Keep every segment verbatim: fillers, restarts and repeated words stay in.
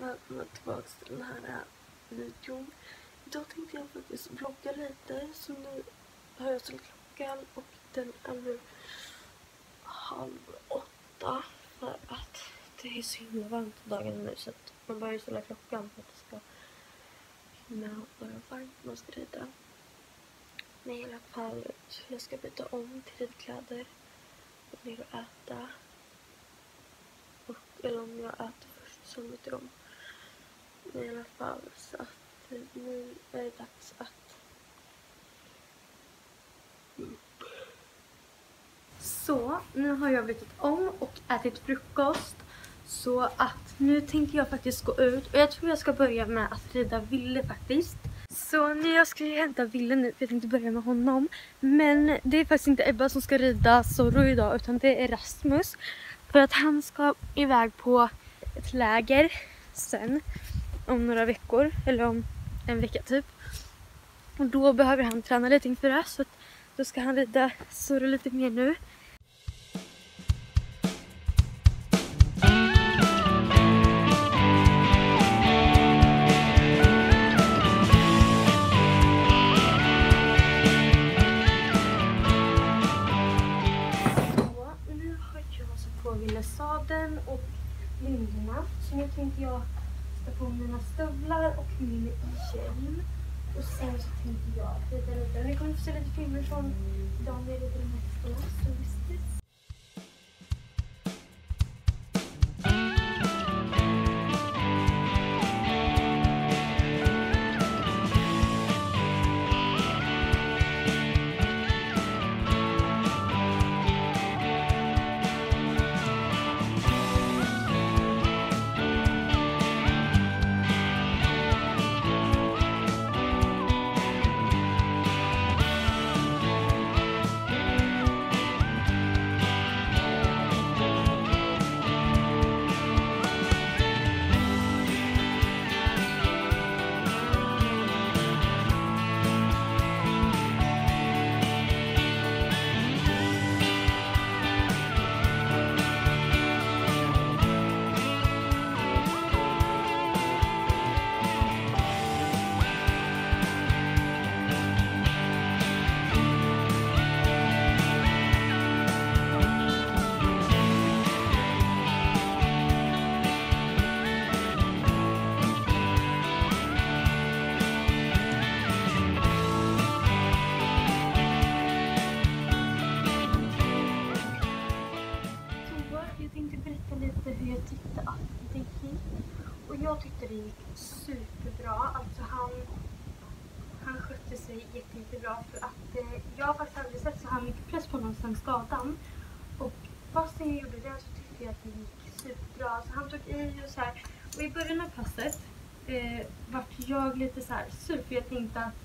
välkomna tillbaka till den här videon. Idag tänkte jag faktiskt vlogga lite, så nu har jag ställt klockan och den är nu halv åtta för att det är så himla varmt dagen nu, så att man börjar ställa klockan för att det ska hinna vara varmt när man ska rida. Men i alla fall, jag ska byta om till ridkläder och ner och äta. Och, eller om jag äter först så byter om. Men i alla fall, så att nu är det dags att upp. Så, nu har jag bytt om och ätit frukost. Så att nu tänkte jag faktiskt gå ut. Och jag tror jag ska börja med att rida Ville faktiskt. Så nu jag ska hämta Ville nu, för jag tänkte börja med honom. Men det är faktiskt inte Ebba som ska rida Zorro idag, utan det är Rasmus. För att han ska iväg på ett läger sen, om några veckor, eller om en vecka typ. Och då behöver han träna lite inför det, så att då ska han rida Zorro lite mer nu. Sadeln och lindorna. Så nu tänkte jag sätta på mina stövlar och min hjälm. Och sen så tänkte jag rida lite. Ni kommer få se lite filmer från dagen jag rider de här hästarna. Så visst. Och jag tyckte det gick superbra. Alltså han, han skötte sig jätte, jättebra, för att eh, jag har faktiskt aldrig sett så här mycket press på någon sen skadan. Och fast jag gjorde det så tyckte jag att det gick superbra. Alltså han tog i och så här. Och i början av passet eh, vart jag lite så här sur, för jag tänkte att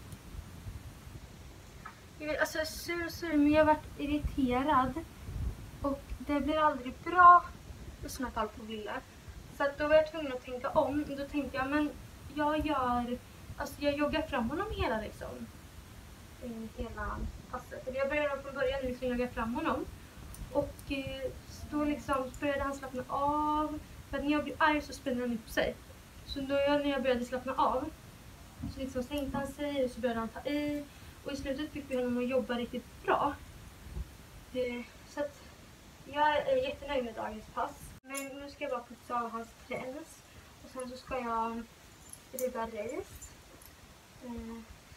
jag vet, alltså sur sur, men jag vart irriterad. Och det blir aldrig bra i sådana fall på Ville. Så att då var jag tvungen att tänka om. Då tänkte jag, men jag gör, alltså jag joggar fram honom hela liksom. Hela passet. Eller jag började från början liksom jogga fram honom. Och eh, då liksom började han slappna av. För att när jag blir arg så spänner han upp sig. Så då jag, när jag började slappna av så liksom sänkte han sig och så började han ta i. Och i slutet fick vi honom att jobba riktigt bra. Eh, så att jag är jättenöjd med dagens pass. Men nu ska jag bara putsa av hans träns. Och sen så ska jag rida race. Eh,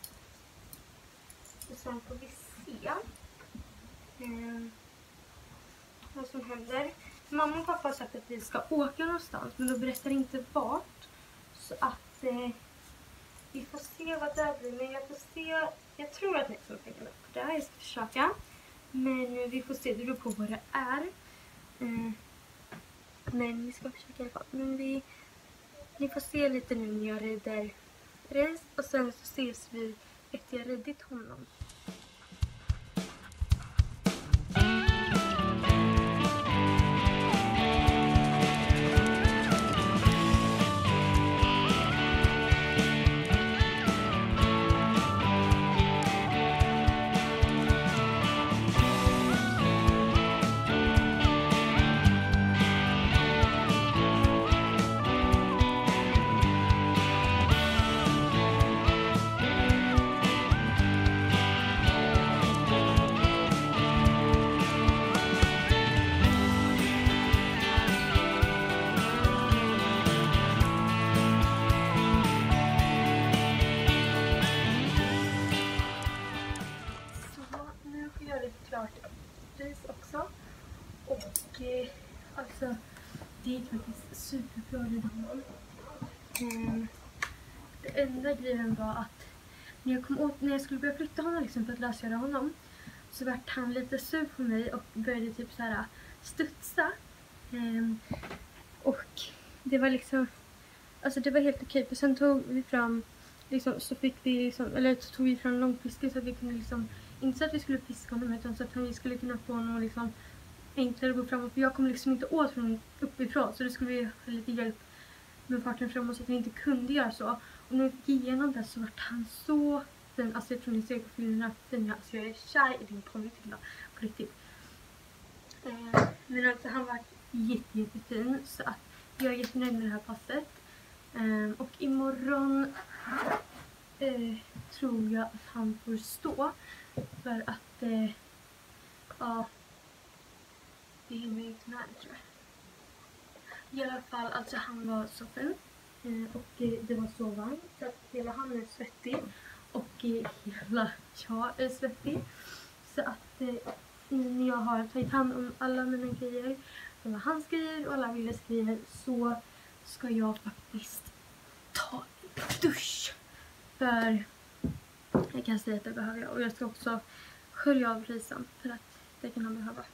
och sen får vi se eh, vad som händer. Mamma och pappa har sagt att vi ska åka någonstans, men de berättar inte vart. Så att eh, vi får se vad det blir. Men jag får se, jag tror att ni får pengarna på det. Jag ska försöka. Men vi får se, det beror på vad det är. Eh, Men vi ska försöka i alla fall. Men vi, ni får se lite nu när jag rider race. Och sen så ses vi efter jag ridit honom. superbra redan. Mm. Det enda grejen var att när jag, kom åt, när jag skulle börja flytta honom liksom, för att lösgöra honom, så vart han lite sur på mig och började typ så här studsa. Mm. Och det var liksom, alltså det var helt okej. För sen tog vi fram, liksom, så fick vi liksom, eller så tog vi fram långfiske så att vi kunde liksom, inte så att vi skulle fiska honom utan så att vi skulle kunna få honom liksom enklare att gå framåt. För jag kom liksom inte åt från uppifrån, så det skulle vi ha lite hjälp med farten framåt så att vi inte kunde göra så. Och när vi fick igenom det så var han så fin. Alltså jag tror ni ser på filmerna fina. Alltså jag är kär i din ponny till på riktigt. Eh, men alltså han var jätte, jättefin, så att jag är jättenöjd med det här passet. Eh, och imorgon eh, tror jag att han får stå. För att eh, ja, det hinner inte med, tror jag. I alla fall, alltså han var så fin. Eh, och eh, det var så varmt så att hela han är svettig. Och eh, hela jag är svettig. Så att eh, när jag har tagit hand om alla mina grejer, alla hans grejer och alla Willes grejer, så ska jag faktiskt ta en dusch. För jag kan säga att det behöver jag. Och jag ska också skölja av risen för att det kan han behöva.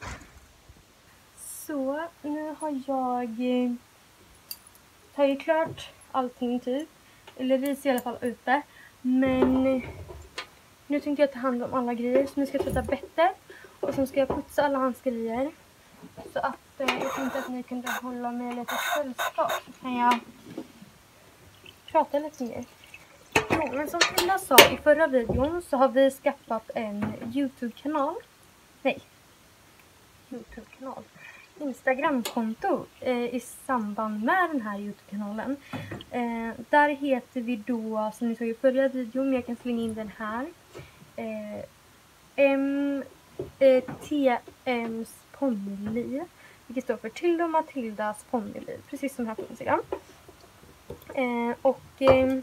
Så nu har jag tagit klart allting typ. Eller ris i alla fall ute. Men nu tänkte jag ta hand om alla grejer. Så nu ska jag tvätta bettet. Och sen ska jag putsa alla hans grejer. Så att eh, jag tänkte att ni kunde hålla mig lite sällskap. Så kan jag prata lite mer. Jo, men som Frida sa i förra videon så har vi skaffat en YouTube-kanal. Nej. YouTube-kanal. Instagram-konto eh, i samband med den här YouTube-kanalen. Eh, där heter vi då, som ni såg i förra videon, men jag kan slänga in den här. Eh, M, eh, T M's ponnyliv. Vilket står för Tilda och Matildas ponnyliv. Precis som här på Instagram. Eh, och eh,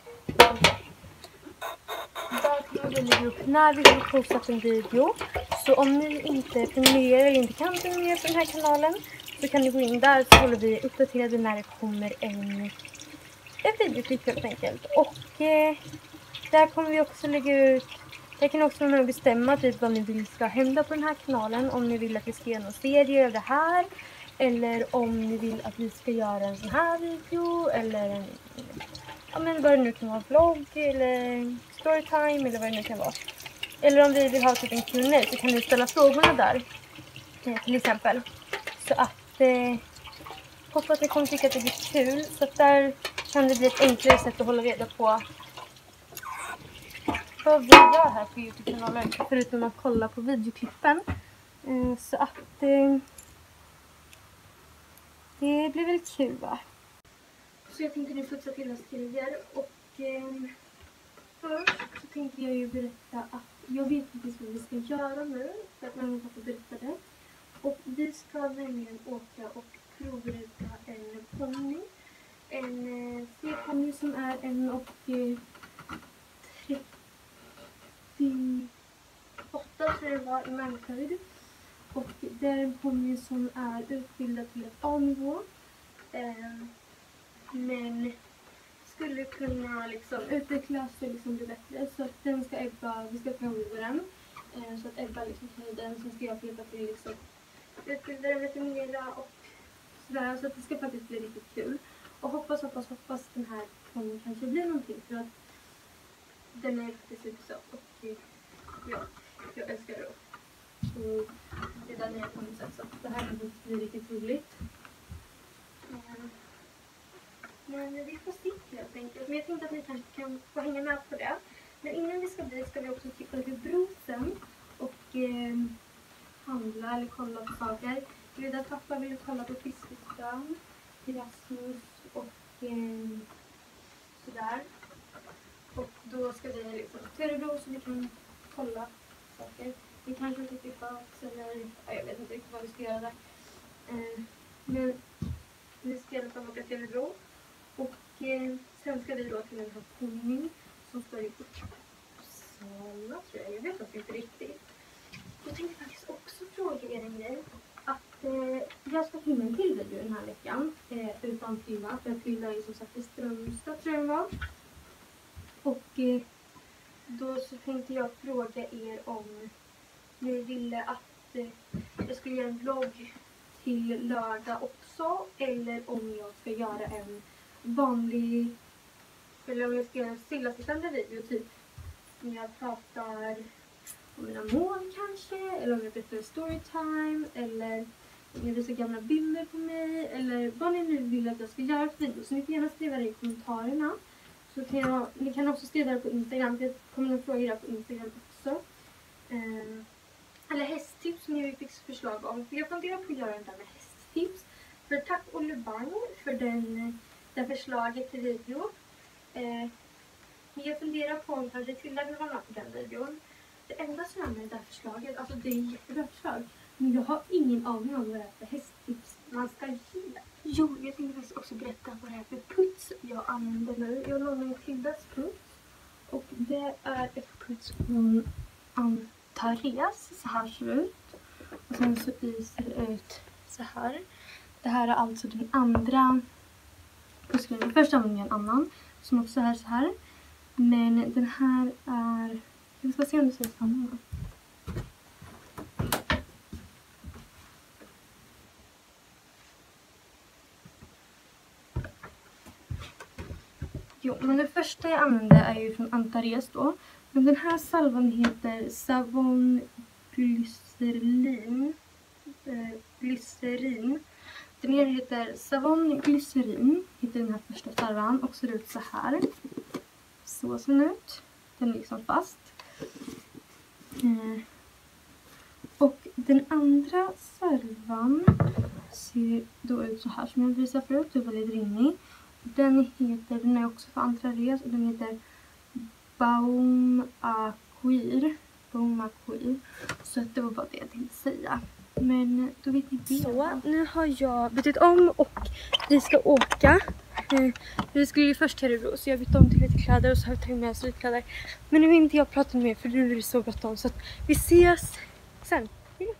där kommer vi lägga upp när vi har postat en video. Så om ni inte prenumererar eller inte kan prenumerera på den här kanalen, så kan ni gå in där, så håller vi uppdaterade när det kommer en, en videoklipp helt enkelt. Och eh, där kommer vi också lägga ut, där kan ni också vara med och bestämma typ vad ni vill ska hända på den här kanalen. Om ni vill att vi ska göra någon serie över det här, eller om ni vill att vi ska göra en sån här video, eller en, ja men vad det nu kan vara, vlogg eller storytime eller vad det nu kan vara. Eller om vi vill ha typ en Q and A, så kan ni ställa frågorna där. Eh, till exempel. Så att eh, hoppas att ni kommer tycka att det blir kul. Så att där kan det bli ett enklare sätt att hålla reda på vad vi gör här på YouTube-kanalen. Förutom att kolla på videoklippen. Eh, så att eh, det blir väl kul, va? Så jag tänkte nu putsa till oss grejer. Och eh, först så tänkte jag ju berätta att jag vet precis vad vi ska göra nu. För att man inte får berätta det. Och vi ska nämligen åka och provrita en ponny. En eh, C-ponny som är en och trettioåtta tror jag det var i människohöjd. Och det är en ponny som är utbildad till ett A-nivå. Eh, men skulle kunna liksom utvecklas och liksom bli bättre. Så att den ska Ebba, vi ska prova den. Eh, så att Ebba liksom tar den. Sen ska jag hjälpa till liksom utbilda den lite mera och sådär. Så att det ska faktiskt bli riktigt kul. Och hoppas, hoppas, hoppas den här ponny kanske blir någonting. För att den är faktiskt supersöt. Och ja, jag älskar den. Och det är där nya ponny sen. Så det här kommer bli riktigt roligt. Mm. Men vi får se helt enkelt. Men jag tänkte att ni kanske kan få hänga med på det. Men innan vi ska dit ska vi också titta till Brosen. Och eh, handla eller kolla på saker. Jag vet att pappa vill kolla på Fiskestön, Erasmus och eh, sådär. Och då ska vi liksom till Örebro så vi kan kolla saker. Vi kanske ska tippa eller ja, jag vet inte riktigt vad vi ska göra där. Eh, men vi ska i alla fall åka till Örebro. Och eh, sen ska vi då till den här ponnyn som står i Uppsala, tror jag. Jag vet faktiskt inte riktigt. Jag tänkte faktiskt också fråga er en grej. att eh, jag ska filma en till video den här veckan. Eh, utan Frilla. För Frilla är ju som sagt i Strömstad, tror jag det var. Och eh, då så tänkte jag fråga er om ni ville att eh, jag skulle göra en vlogg till lördag också. Eller om jag ska göra en vanlig, eller om jag ska göra en stillasittande video typ. Om jag pratar om mina mål kanske. Eller om jag berättar en storytime. Eller om jag visar gamla bilder på mig. Eller vad ni nu vill att jag ska göra för video. Så ni får gärna skriva det i kommentarerna. Så kan jag, ni kan också skriva det på Instagram. Jag kommer att fråga er på Instagram också. Um, eller hästtips som ni fick förslag om. För jag funderar på att göra det där med hästtips. För tack Olle Bang för den, den förslaget till video. Uh, men jag funderar på om kanske Tilda vill vara med på den videon. Det enda som är med det där förslaget, alltså det är ett jättebra förslag. Men jag har ingen aning om vad det är för hästtips man ska ge. Jo, jag tänkte faktiskt också berätta vad det är för puts jag använder nu. Jag lånar Tildas puts. Och det är ett puts från Antares. Så här ser det ut. Och sen så ser det ut så här. Det här är alltså den andra putsgrejen. Först använder jag en annan som också är så här. Men den här är... Jag ska se om det ser samma. Jo, men det första jag använde är ju från Antares då. Men den här salvan heter Savon Glycerin. Eh, glycerin. Den här heter Savon Glycerin. Heter den här första salvan. Och ser ut så här. Så ser den ut. Den är liksom fast. Eh, och den andra salvan ser då ut så här som jag visade förut. Det var lite rinnig. Den heter, den är också för Antares och den heter Baumaquir. Baumaquir. Så det var bara det jag tänkte säga. Men då vet ni det. Så, nu har jag bytt om och vi ska åka. Eh, vi skulle ju först till Örebro så jag bytte om till lite kläder och så har vi tagit med oss lite kläder. Men nu vill inte jag prata mer för nu är det så bråttom så att vi ses sen. Hejdå.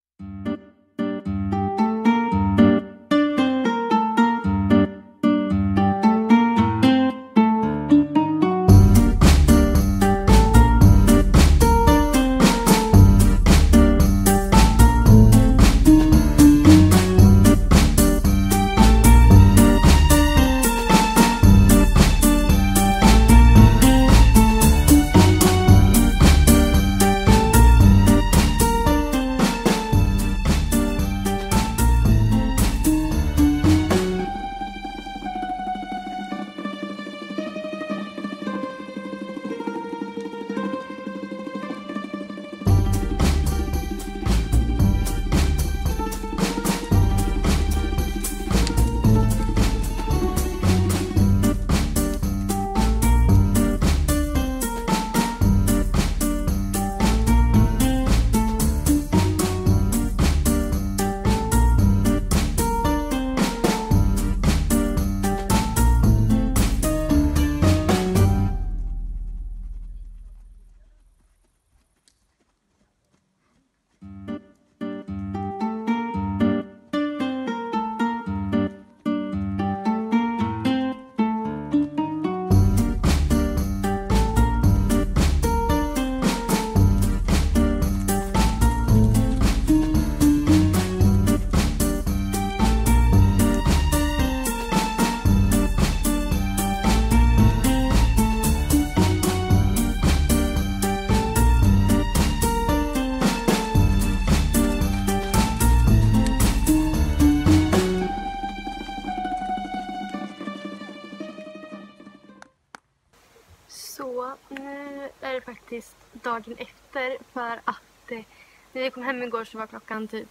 Så nu är det faktiskt dagen efter för att eh, när vi kom hem igår så var klockan typ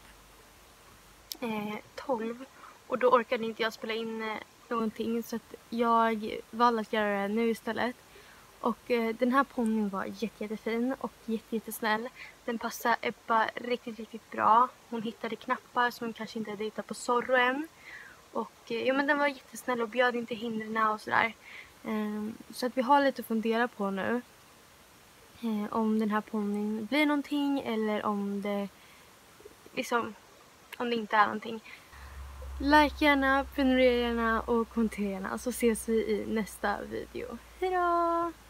eh, tolv och då orkade inte jag spela in eh, någonting så att jag valde att göra det nu istället. Och eh, den här ponnyn var jätte, jättefin och jätte, jättesnäll. Den passade Ebba riktigt, riktigt bra. Hon hittade knappar som hon kanske inte hade hittat på Zorro än. Och eh, ja, men den var jättesnäll och bjöd inte hindren och sådär. Um, så att vi har lite att fundera på nu. Uh, om den här ponnyn blir någonting eller om det liksom, om det inte är någonting. Like gärna, prenumerera gärna och kommentera gärna, så ses vi i nästa video. Hejdå!